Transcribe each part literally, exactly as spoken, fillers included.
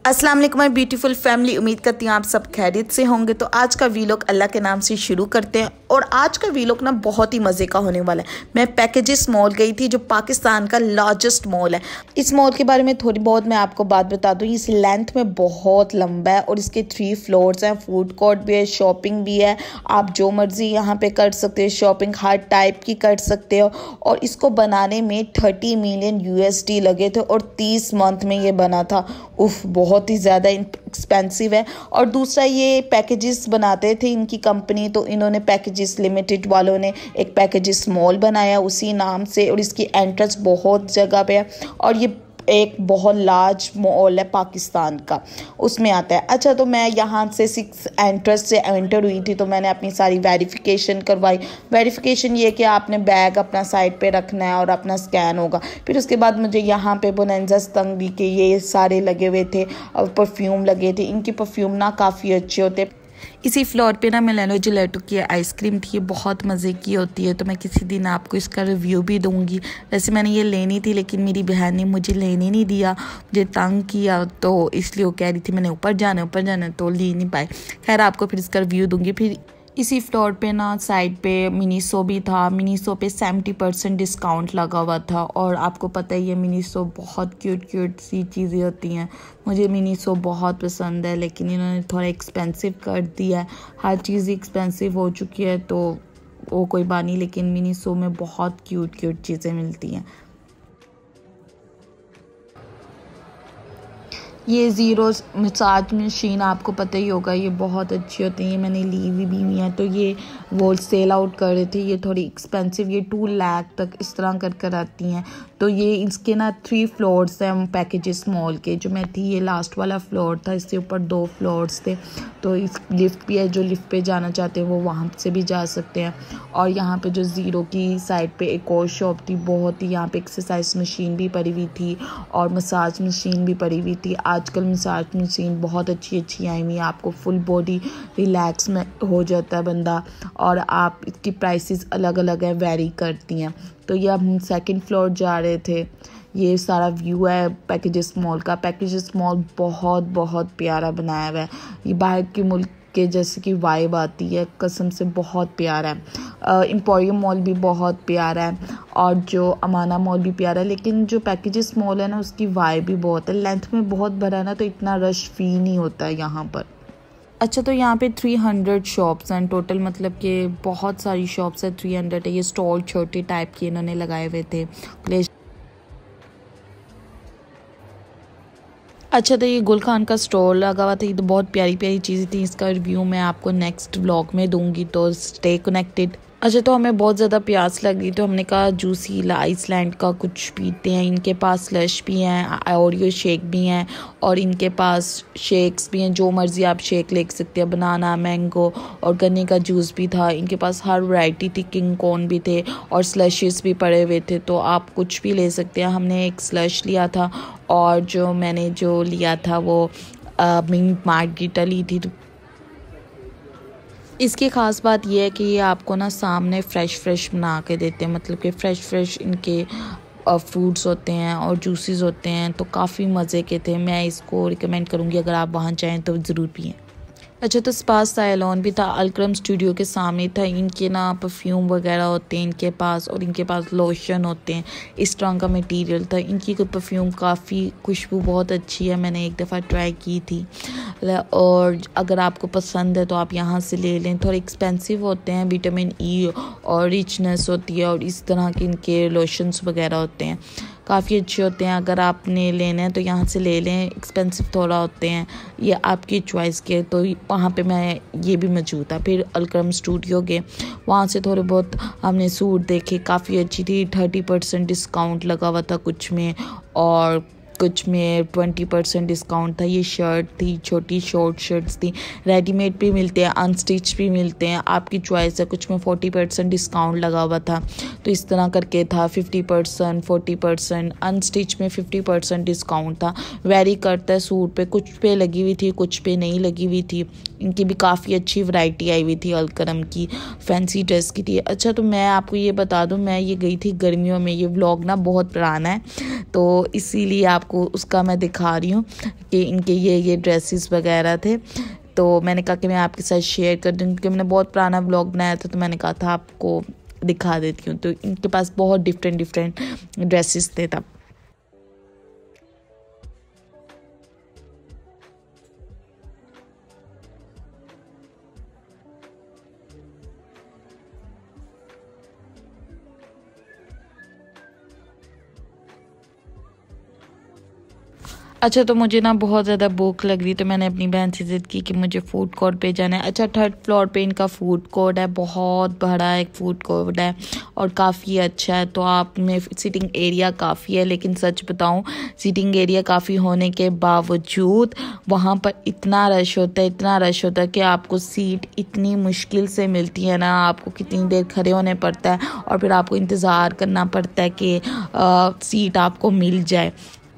अस्सलाम वालेकुम my beautiful family. उम्मीद करती हूँ आप सब खैरियत से होंगे। तो आज का वीलॉग अल्लाह के नाम से शुरू करते हैं और आज का वीलॉग ना बहुत ही मज़े का होने वाला है। मैं पैकेजेस मॉल गई थी जो पाकिस्तान का लार्जेस्ट मॉल है। इस मॉल के बारे में थोड़ी बहुत मैं आपको बात बता दूँ। इस लेंथ में बहुत लंबा है और इसके थ्री फ्लोर्स हैं। फूड कोर्ट भी है, शॉपिंग भी है। आप जो मर्जी यहाँ पे कर सकते हो, शॉपिंग हर टाइप की कर सकते हो। और इसको बनाने में थर्टी मिलियन यूएसडी लगे थे और तीस मंथ में ये बना था। उफ, बहुत ही ज़्यादा एक्सपेंसिव है। और दूसरा, ये पैकेजेस बनाते थे इनकी कंपनी, तो इन्होंने पैकेजेस लिमिटेड वालों ने एक पैकेजेस मॉल बनाया उसी नाम से। और इसकी एंट्रेंस बहुत जगह पे है और ये एक बहुत लार्ज मॉल है पाकिस्तान का, उसमें आता है। अच्छा, तो मैं यहाँ से सिक्स एंट्रेंस से एंटर हुई थी तो मैंने अपनी सारी वेरिफिकेशन करवाई। वेरिफिकेशन ये कि आपने बैग अपना साइड पे रखना है और अपना स्कैन होगा। फिर उसके बाद मुझे यहाँ पे बोनेंजा तंग के ये सारे लगे हुए थे और परफ्यूम लगे थे। इनकी परफ्यूम ना काफ़ी अच्छे होते। इसी फ्लोर पे ना मेलेनो जिलेटो की आइसक्रीम थी, ये बहुत मज़े की होती है। तो मैं किसी दिन आपको इसका रिव्यू भी दूंगी। वैसे मैंने ये लेनी थी लेकिन मेरी बहन ने मुझे लेने नहीं दिया, मुझे तंग किया, तो इसलिए वो कह रही थी मैंने ऊपर जाना ऊपर जाना तो ले नहीं पाई। खैर, आपको फिर इसका रिव्यू दूंगी। फिर इसी फ्लोर पे ना साइड पे मिनीसो भी था। मिनीसो पे सेवेंटी परसेंट डिस्काउंट लगा हुआ था और आपको पता ही है मिनीसो बहुत क्यूट क्यूट सी चीज़ें होती हैं। मुझे मिनीसो बहुत पसंद है लेकिन इन्होंने थोड़ा एक्सपेंसिव कर दिया है। हर चीज़ एक्सपेंसिव हो चुकी है तो वो कोई बात नहीं, लेकिन मिनीसो में बहुत क्यूट क्यूट चीज़ें मिलती हैं। ये ज़ीरो मसाज मशीन आपको पता ही होगा, ये बहुत अच्छी होती है। ये मैंने ली हुई भी हुई है। तो ये वो सेल आउट कर रहे थे, ये थोड़ी एक्सपेंसिव, ये टू लाख तक इस तरह कर कर आती हैं। तो ये इसके ना थ्री फ्लोर्स हैं पैकेजेस मॉल के। जो मैं थी ये लास्ट वाला फ्लोर था, इससे ऊपर दो फ्लोर्स थे। तो इस लिफ्ट भी है, जो लिफ्ट पे जाना चाहते हैं वो वहाँ से भी जा सकते हैं। और यहाँ पे जो ज़ीरो की साइड पे एक और शॉप थी, बहुत ही यहाँ पे एक्सरसाइज मशीन भी पड़ी हुई थी और मसाज मशीन भी पड़ी हुई थी। आजकल मसाज मशीन बहुत अच्छी अच्छी आई हुई है, आपको फुल बॉडी रिलैक्स में हो जाता है बंदा। और आप इसकी प्राइसेस अलग अलग है, वेरी करती हैं। तो ये हम सेकंड फ्लोर जा रहे थे। ये सारा व्यू है पैकेजेस मॉल का। पैकेजेस मॉल बहुत बहुत प्यारा बनाया हुआ है। ये बाहर के मुल्क के जैसे कि वाइब आती है, कसम से बहुत प्यारा है। एम्पोरियम मॉल भी बहुत प्यारा है और जो अमाना मॉल भी प्यारा है। लेकिन जो पैकेजेस मॉल है ना उसकी वाइब भी बहुत है। लेंथ में बहुत बड़ा है ना तो इतना रश फील नहीं होता है यहाँ पर। अच्छा, तो यहाँ पे थ्री हंड्रेड शॉप्स हैं टोटल, मतलब कि बहुत सारी शॉप्स है। थ्री हंड्रेड है। ये स्टॉल छोटे टाइप के इन्होंने लगाए हुए थे। अच्छा, तो ये गुल खान का स्टॉल लगा हुआ था। ये तो बहुत प्यारी प्यारी चीज़ें थी। इसका रिव्यू मैं आपको नेक्स्ट व्लॉग में दूंगी, तो स्टे कनेक्टेड। अच्छा, तो हमें बहुत ज़्यादा प्यास लगी तो हमने कहा जूसी आइसलैंड का कुछ पीते हैं। इनके पास स्लश भी हैं, ओरियो शेक भी हैं और इनके पास शेक्स भी हैं। जो मर्ज़ी आप शेक ले सकते हैं, बनाना, मैंगो और गन्ने का जूस भी था। इनके पास हर वैरायटी थी। किंग कॉर्न भी थे और स्लशेस भी पड़े हुए थे, तो आप कुछ भी ले सकते हैं। हमने एक स्लश लिया था और जो मैंने जो लिया था वो मिंट मार्गरीटा ली थी। इसकी ख़ास बात यह है कि ये आपको ना सामने फ़्रेश फ़्रेश बना के देते हैं, मतलब कि फ़्रेश फ़्रेश इनके फ्रूट्स होते हैं और जूसेस होते हैं। तो काफ़ी मज़े के थे। मैं इसको रिकमेंड करूँगी, अगर आप वहाँ जाएँ तो ज़रूर पिएँ। अच्छा, तो स्पा सैलून भी था, अलक्रम स्टूडियो के सामने था। इनके ना परफ्यूम वगैरह होते हैं इनके पास और इनके पास लोशन होते हैं, इस तरह का मटेरियल था। इनकी परफ्यूम काफ़ी खुशबू बहुत अच्छी है, मैंने एक दफ़ा ट्राई की थी। और अगर आपको पसंद है तो आप यहाँ से ले लें। थोड़े एक्सपेंसिव होते हैं, विटामिन ई और रिचनेस होती है और इस तरह के इनके लोशंस वगैरह होते हैं, काफ़ी अच्छे होते हैं। अगर आपने लेने हैं तो यहाँ से ले लें। एक्सपेंसिव थोड़ा होते हैं, ये आपकी चॉइस के। तो वहाँ पे मैं ये भी मौजूद था। फिर अलक्रम स्टूडियो गए, वहाँ से थोड़े बहुत हमने सूट देखे, काफ़ी अच्छी थी। थर्टी परसेंट डिस्काउंट लगा हुआ था कुछ में और कुछ में ट्वेंटी परसेंट डिस्काउंट था। ये शर्ट थी, छोटी शॉर्ट शर्ट्स थी। रेडीमेड भी मिलते हैं, अनस्टिच भी मिलते हैं, आपकी चॉइस है। कुछ में फोर्टी परसेंट डिस्काउंट लगा हुआ था, तो इस तरह करके था। Fifty percent, forty percent, unstitch में फिफ्टी परसेंट डिस्काउंट था। वेरी करता है सूट पे, कुछ पे लगी हुई थी कुछ पे नहीं लगी हुई थी। इनकी भी काफ़ी अच्छी वैरायटी आई हुई थी, अलकरम की फैंसी ड्रेस की थी। अच्छा, तो मैं आपको ये बता दूं, मैं ये गई थी गर्मियों में। ये व्लॉग ना बहुत पुराना है तो इसीलिए आपको उसका मैं दिखा रही हूँ कि इनके ये ये ड्रेसेस वगैरह थे। तो मैंने कहा कि मैं आपके साथ शेयर कर दूँ, क्योंकि मैंने बहुत पुराना ब्लॉग बनाया था, तो मैंने कहा था आपको दिखा देती हूँ। तो इनके पास बहुत डिफरेंट डिफरेंट ड्रेसेस थे तब। अच्छा, तो मुझे ना बहुत ज़्यादा भूख लग रही, तो मैंने अपनी बहन से ज़िद की कि मुझे फूड कोर्ट पे जाना है। अच्छा, थर्ड फ्लोर पे इनका फूड कोर्ट है, बहुत बड़ा एक फूड कोर्ट है और काफ़ी अच्छा है। तो आप में सिटिंग एरिया काफ़ी है, लेकिन सच बताऊं, सिटिंग एरिया काफ़ी होने के बावजूद वहाँ पर इतना रश होता है, इतना रश होता है कि आपको सीट इतनी मुश्किल से मिलती है ना, आपको कितनी देर खड़े होने पड़ता है और फिर आपको इंतज़ार करना पड़ता है कि आ, सीट आपको मिल जाए।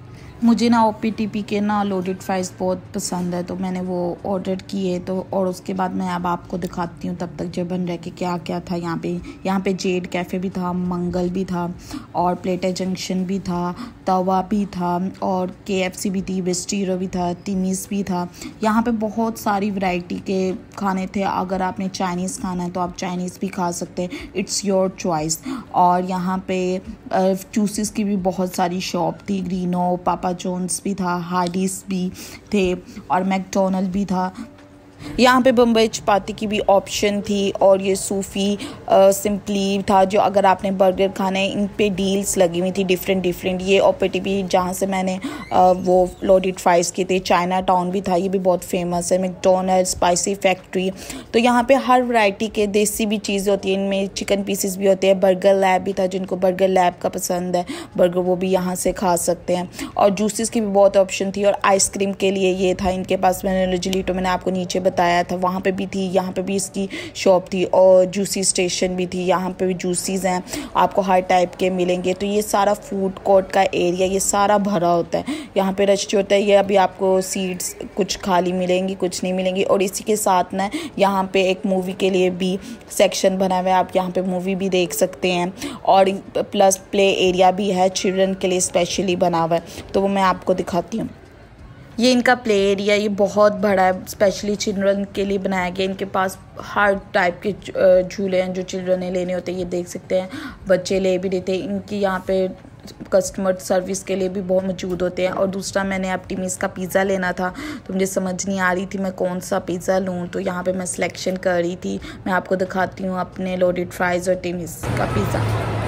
मुझे ना ओ पी टी पी के ना लोडेड फ्राइज़ बहुत पसंद है, तो मैंने वो ऑर्डर किए। तो और उसके बाद मैं अब आपको दिखाती हूँ तब तक जो बन रहा है कि क्या क्या था यहाँ पे। यहाँ पे जेड कैफ़े भी था, मंगल भी था और प्लेटर जंक्शन भी था, तवा भी था और के एफ सी भी थी, बिस्टीरो भी था, टिमीज़ भी था। यहाँ पे बहुत सारी वैरायटी के खाने थे। अगर आपने चाइनीज़ खाना है तो आप चाइनीज़ भी खा सकते हैं, इट्स योर चॉइस। और यहाँ पे जूसेस की भी बहुत सारी शॉप थी, ग्रीनो, पापा जोन्स भी था, हार्डीज भी थे और मैकडोनल्ड भी था। यहाँ पे बम्बई चपाती की भी ऑप्शन थी और ये सूफ़ी सिंपली था, जो अगर आपने बर्गर खाने, इन पे डील्स लगी हुई थी डिफरेंट डिफरेंट। ये ओ पी टी पी जहाँ से मैंने आ, वो लोडेड फ्राइज़ किए थे। चाइना टाउन भी था, ये भी बहुत फेमस है। McDonald, spicy factory. तो यहाँ पे हर वैरायटी के देसी भी चीज़ें होती हैं, इनमें चिकन पीसेस भी होते हैं। बर्गर लैब भी था, जिनको बर्गर लैब का पसंद है बर्गर, वो भी यहाँ से खा सकते हैं। और जूसेस की भी बहुत ऑप्शन थी और आइसक्रीम के लिए ये था इनके पास। मैंने रिजलीटो मैंने आपको नीचे बताया था, वहाँ पे भी थी। यहाँ पे भी इसकी शॉप थी और जूसी स्टेशन भी थी। यहाँ पे भी जूसीज हैं, आपको हर टाइप के मिलेंगे। तो ये सारा फूड कोर्ट का एरिया ये सारा भरा होता है। यहाँ पे रश जो होता है, ये अभी आपको सीट्स कुछ खाली मिलेंगी, कुछ नहीं मिलेंगी। और इसी के साथ ना यहाँ पे एक मूवी के लिए भी सेक्शन बना हुआ है, आप यहाँ पे मूवी भी देख सकते हैं। और प्लस प्ले एरिया भी है, चिल्ड्रन के लिए स्पेशली बना हुआ है, तो वो मैं आपको दिखाती हूँ। ये इनका प्ले एरिया ये बहुत बड़ा है, स्पेशली चिल्ड्रन के लिए बनाया गया। इनके पास हर टाइप के झूले हैं जो चिल्ड्रन ने लेने होते हैं, ये देख सकते हैं, बच्चे ले भी लेते हैं। इनकी यहाँ पे कस्टमर सर्विस के लिए भी बहुत मौजूद होते हैं। और दूसरा, मैंने अब टिमीज़ का पिज़्ज़ा लेना था, तो मुझे समझ नहीं आ रही थी मैं कौन सा पिज़्ज़ा लूँ, तो यहाँ पे मैं सिलेक्शन कर रही थी। मैं आपको दिखाती हूँ अपने लोडेड फ्राइज़ और टिमीज़ का पिज़्ज़ा।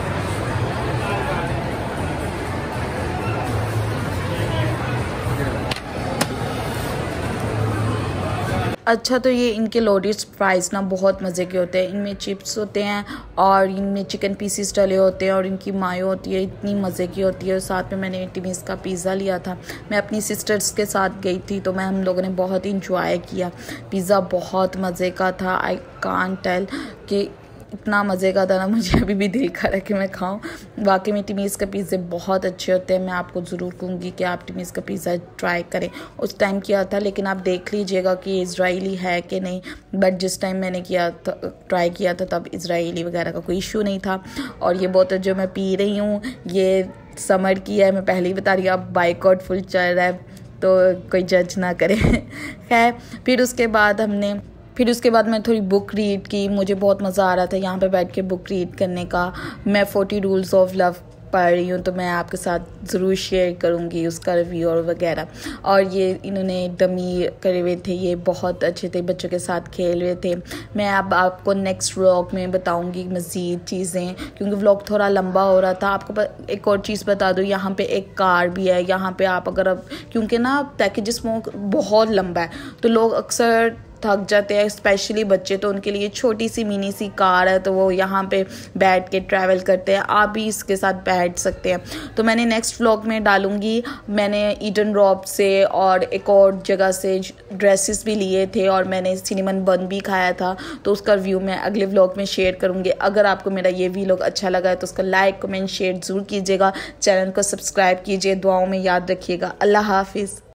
अच्छा, तो ये इनके लोडेड फ्राइज़ ना बहुत मज़े के होते हैं। इनमें चिप्स होते हैं और इनमें चिकन पीसीस डले होते हैं और इनकी मायो होती है, इतनी मज़े की होती है। और साथ में मैंने टिमीज़ का पिज़्ज़ा लिया था, मैं अपनी सिस्टर्स के साथ गई थी, तो मैं हम लोगों ने बहुत इंजॉय किया। पिज़्ज़ा बहुत मज़े का था, आई कांट टेल कि इतना मज़े का था ना, मुझे अभी भी दिल कर रहा है कि मैं खाऊं। वाकई में टिमीज़ के पिज़्ज़े बहुत अच्छे होते हैं। मैं आपको ज़रूर कहूँगी कि आप टिमीज़ का पिज़्ज़ा ट्राई करें। उस टाइम किया था, लेकिन आप देख लीजिएगा कि इजरायली है कि नहीं। बट जिस टाइम मैंने किया था, ट्राई किया था, तब इजरायली वगैरह का कोई इशू नहीं था। और ये बोतल जो मैं पी रही हूँ ये समर की है, मैं पहले ही बता रही हूँ। अब बाइकआउट फुल चल रहा है, तो कोई जज ना करे। खैर, फिर उसके बाद हमने फिर उसके बाद मैं थोड़ी बुक रीड की। मुझे बहुत मज़ा आ रहा था यहाँ पे बैठ के बुक रीड करने का। मैं फोर्टी रूल्स ऑफ लव पढ़ रही हूँ, तो मैं आपके साथ ज़रूर शेयर करूँगी उसका रिव्यू और वगैरह। और ये इन्होंने डमी करे हुए थे, ये बहुत अच्छे थे, बच्चों के साथ खेल रहे थे। मैं अब आपको नेक्स्ट व्लॉग में बताऊँगी मज़ीद चीज़ें, क्योंकि व्लॉग थोड़ा लंबा हो रहा था। आपको एक और चीज़ बता दूँ, यहाँ पे एक कार भी है। यहाँ पे आप अगर अब क्योंकि ना पैकेज स्मोक बहुत लंबा है, तो लोग अक्सर थक जाते हैं, स्पेशली बच्चे, तो उनके लिए छोटी सी मिनी सी कार है, तो वो यहाँ पे बैठ के ट्रैवल करते हैं। आप भी इसके साथ बैठ सकते हैं। तो मैंने नेक्स्ट व्लॉग में डालूंगी। मैंने ईडन रॉब से और एक और जगह से ड्रेसेस भी लिए थे और मैंने सिनेमन बन भी खाया था, तो उसका रिव्यू मैं अगले व्लॉग में शेयर करूँगी। अगर आपको मेरा ये व्लॉग अच्छा लगा है तो उसका लाइक कमेंट शेयर ज़रूर कीजिएगा। चैनल को सब्सक्राइब कीजिए, दुआओं में याद रखिएगा। अल्लाह हाफिज़।